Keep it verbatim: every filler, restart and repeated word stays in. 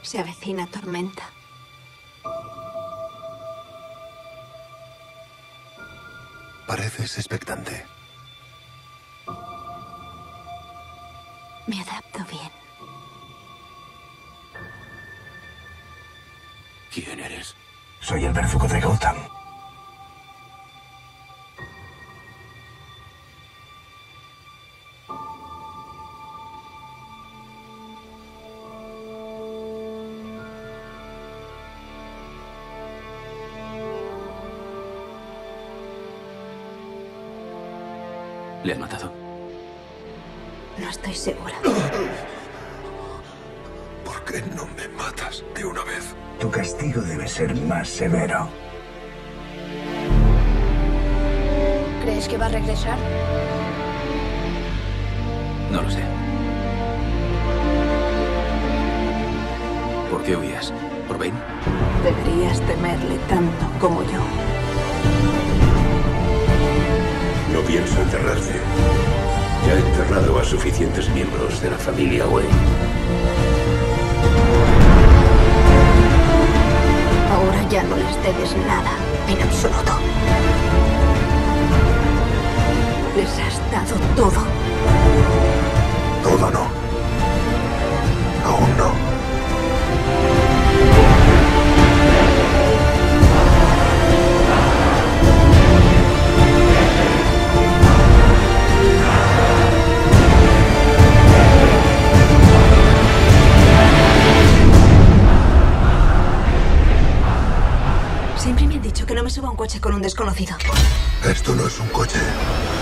Se avecina tormenta. Pareces expectante. Me adapto bien. ¿Quién eres? Soy el verdugo de Gotham. ¿Le han matado? No estoy segura. ¿Por qué no me matas de una vez? Tu castigo debe ser más severo. ¿Crees que va a regresar? No lo sé. ¿Por qué huías? ¿Por Bane? Deberías temerle tanto como yo. No pienso enterrarte. Ya he enterrado a suficientes miembros de la familia Wayne. Ahora ya no les debes nada, en absoluto. Les has dado todo. Todo no. Aún no. Siempre me han dicho que no me suba a un coche con un desconocido. Esto no es un coche.